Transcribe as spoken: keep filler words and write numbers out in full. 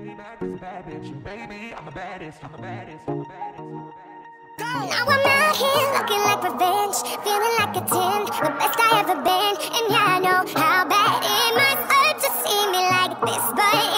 Now I'm out here looking like revenge, feeling like a ten, the best I ever been. And yeah, I know how bad it must hurt to see me like this, but